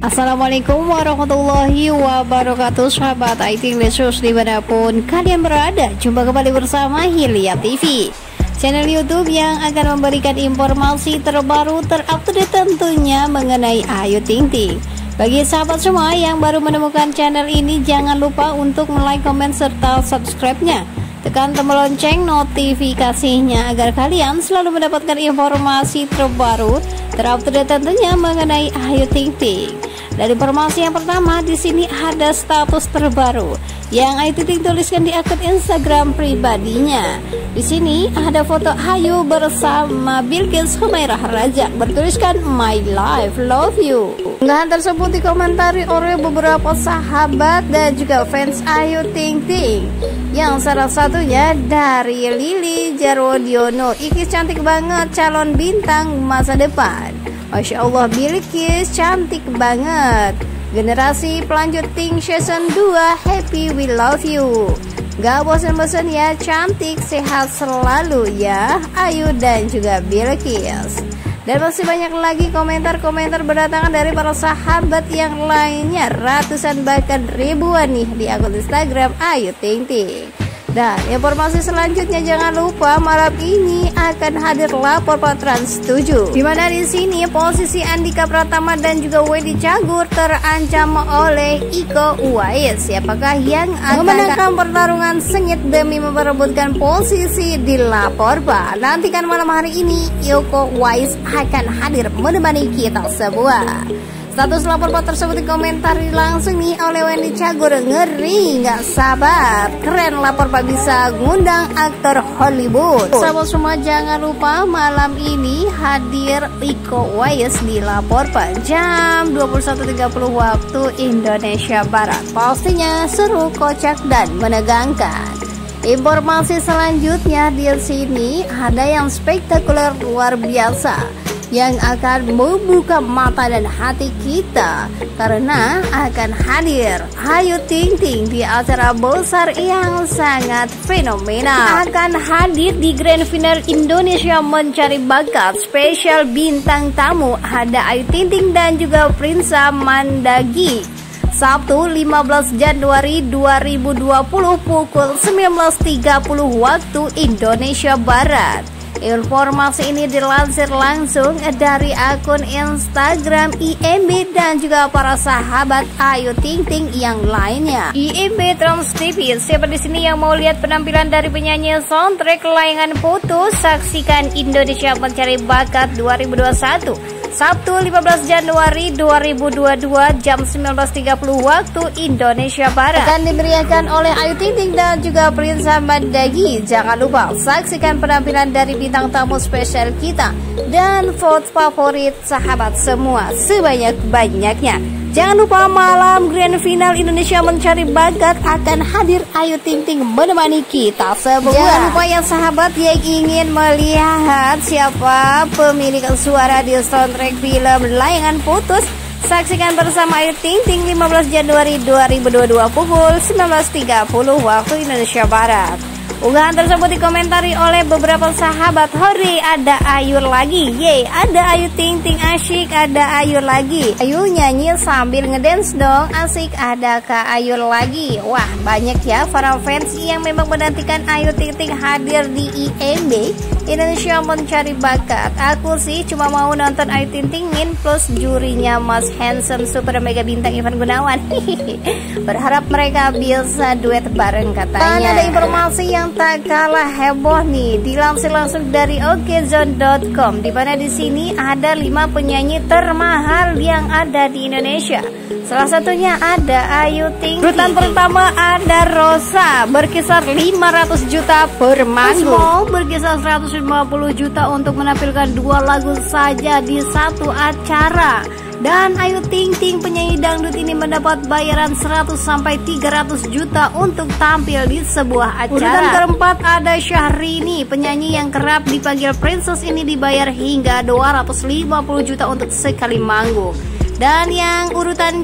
Assalamualaikum warahmatullahi wabarakatuh, sahabat IT Lesus dimanapun kalian berada. Jumpa kembali bersama Hilya TV, channel YouTube yang akan memberikan informasi terbaru terupdate tentunya mengenai Ayu Ting Ting. Bagi sahabat semua yang baru menemukan channel ini, jangan lupa untuk like, komen, serta subscribe-nya. Tekan tombol lonceng notifikasinya agar kalian selalu mendapatkan informasi terbaru terupdate tentunya mengenai Ayu Ting Ting. Dari informasi yang pertama, di sini ada status terbaru yang Ayu Ting Ting tuliskan di akun Instagram pribadinya. Di sini ada foto Ayu bersama Bilqis Humairah Rajak bertuliskan "My life, love you". Unggahan tersebut dikomentari oleh beberapa sahabat dan juga fans Ayu Ting Ting, yang salah satunya dari Lili Jarwodiono. "Iki cantik banget, calon bintang masa depan. Masya Allah, Bilqis cantik banget. Generasi pelanjut Ting Season 2, happy, we love you. Gak bosan-bosan ya, cantik, sehat selalu ya Ayu dan juga Bilqis." Dan masih banyak lagi komentar-komentar berdatangan dari para sahabat yang lainnya, ratusan bahkan ribuan nih di akun Instagram Ayu Ting Ting. Dan informasi selanjutnya, jangan lupa malam ini akan hadir lapor Pak Trans 7, di mana di sini posisi Andika Pratama dan juga Wedi Cagur terancam oleh Iko Uwais. Siapakah yang akan memenangkan pertarungan sengit demi memperebutkan posisi di lapor Pak? Nantikan malam hari ini Iko Uwais akan hadir menemani kita semua. Status lapor Pak tersebut dikomentari langsung nih oleh Wedi Cagur. "Ngeri, nggak sabar, keren lapor Pak bisa ngundang aktor Hollywood." Sahabat semua, jangan lupa malam ini hadir Iko Uwais di lapor Pak jam 21.30 waktu Indonesia Barat. Pastinya seru, kocak, dan menegangkan. Informasi selanjutnya di sini ada yang spektakuler luar biasa yang akan membuka mata dan hati kita, karena akan hadir Ayu Ting Ting di acara besar yang sangat fenomenal. Akan hadir di Grand Final Indonesia Mencari Bakat. Spesial bintang tamu ada Ayu Ting Ting dan juga Prinsa Mandagi. Sabtu 15 Januari 2020 pukul 19.30 waktu Indonesia Barat. Informasi ini dilansir langsung dari akun Instagram IMB dan juga para sahabat Ayu Ting Ting yang lainnya. IMB Trans TV, siapa di sini yang mau lihat penampilan dari penyanyi soundtrack layangan putus? Saksikan Indonesia Mencari Bakat 2021. Sabtu 15 Januari 2022 jam 19.30 waktu Indonesia Barat. Akan dimeriahkan oleh Ayu Ting Ting dan juga Prinsa Mandagi. Jangan lupa saksikan penampilan dari bintang tamu spesial kita dan vote favorit sahabat semua sebanyak-banyaknya. Jangan lupa malam Grand Final Indonesia Mencari Bakat akan hadir Ayu Ting Ting menemani kita semua. Jangan lupa ya sahabat yang ingin melihat siapa pemilik suara di soundtrack film Layangan Putus, saksikan bersama Ayu Ting Ting 15 Januari 2022 pukul 19.30 waktu Indonesia Barat. Unggahan tersebut dikomentari oleh beberapa sahabat. "Hore, ada Ayu lagi, ye, ada Ayu Ting Ting, asyik, ada Ayu lagi. Ayu nyanyi sambil ngedance dong, asik, ada Kak Ayu lagi." Wah, banyak ya para fans yang memang menantikan Ayu Ting Ting hadir di IMB Indonesia Mencari Bakat. Aku sih cuma mau nonton Ayu Ting Tingin plus jurinya Mas Handsome Super Mega Bintang Ivan Gunawan. Berharap mereka bisa duet bareng katanya. Dan ada informasi yang tak kalah heboh nih, dilansir langsung dari okezone.com, di mana di sini ada 5 penyanyi termahal yang ada di Indonesia. Salah satunya ada Ayu Ting Ting. Urutan pertama ada Rosa, berkisar 500 juta per manggung. Berkisar 150 juta untuk menampilkan 2 lagu saja di satu acara. Dan Ayu Ting Ting, penyanyi dangdut ini mendapat bayaran 100 sampai 300 juta untuk tampil di sebuah acara. Urutan keempat ada Syahrini, penyanyi yang kerap dipanggil Princess ini dibayar hingga 250 juta untuk sekali manggung. Dan yang urutan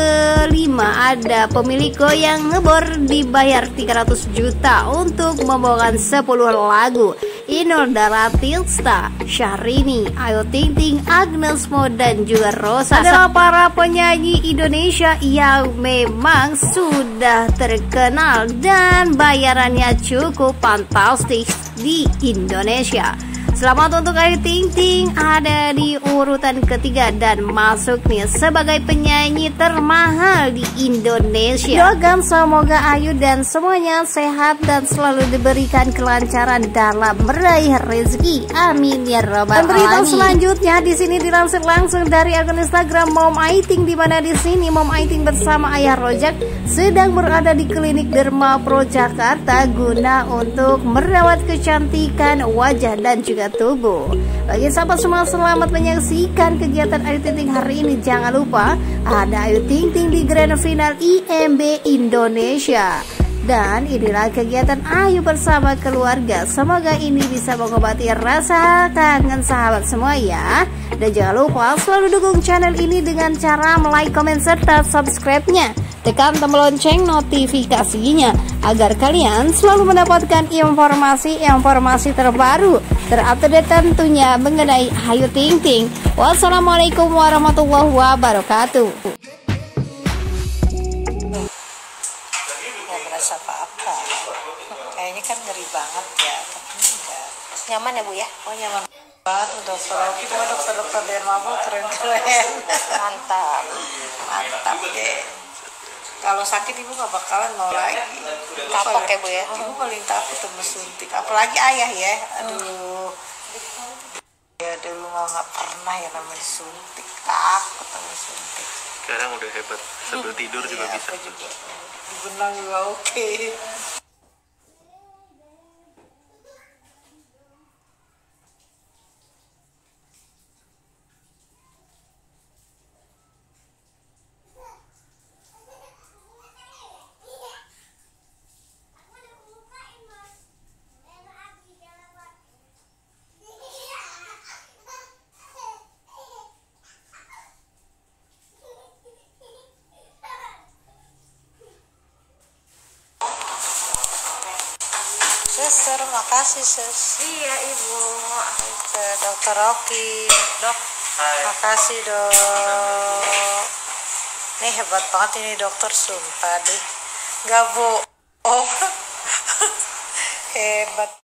kelima ada pemilik Goyang Ngebor, dibayar 300 juta untuk membawakan 10 lagu. Inul Daratista, Syahrini, Ayu Ting Ting, Agnes Mo, dan juga Rosa adalah para penyanyi Indonesia yang memang sudah terkenal dan bayarannya cukup fantastis di Indonesia. Selamat untuk Ayu Ting Ting, ada di urutan ketiga dan masuk nih sebagai penyanyi termahal di Indonesia. Doakan semoga Ayu dan semuanya sehat dan selalu diberikan kelancaran dalam meraih rezeki. Amin ya robbal alamin. Berita selanjutnya di sini dilansir langsung dari akun Instagram Mom Aiting, di mana di sini Mom Aiting bersama Ayah Rojak sedang berada di klinik Derma Pro Jakarta guna untuk merawat kecantikan wajah dan juga tubuh. Bagi sahabat semua, selamat menyaksikan kegiatan Ayu Ting Ting hari ini. Jangan lupa ada Ayu Ting Ting di Grand Final IMB Indonesia. Dan inilah kegiatan Ayu bersama keluarga. Semoga ini bisa mengobati rasa kangen sahabat semua ya. Dan jangan lupa selalu dukung channel ini dengan cara like, comment, serta subscribe-nya. Tekan tombol lonceng notifikasinya agar kalian selalu mendapatkan informasi terbaru, terupdate tentunya mengenai Ayu Ting Ting. Wassalamualaikum warahmatullahi wabarakatuh. Nggak merasa apa-apa. Kayaknya kan ngeri banget ya, tapi enggak. Nyaman ya Bu ya? Oh nyaman banget, dokter Oki, dokter Derma Pro keren-keren. Mantap deh. Kalau sakit ibu nggak bakalan mau lagi. Kapok ya Bu ya? Ibu paling takut sama suntik, apalagi ayah ya. Aduh. Ya dulu nggak pernah ya namanya suntik, takut sama suntik. Sekarang udah hebat, sambil tidur juga bisa. Juga. Dibenang juga oke. Suster, makasih sus. Iya Ibu. Ke dokter Oki. Dok, makasih dok. Nih hebat banget ini dokter, sumpah deh. Gak bohong. Hebat.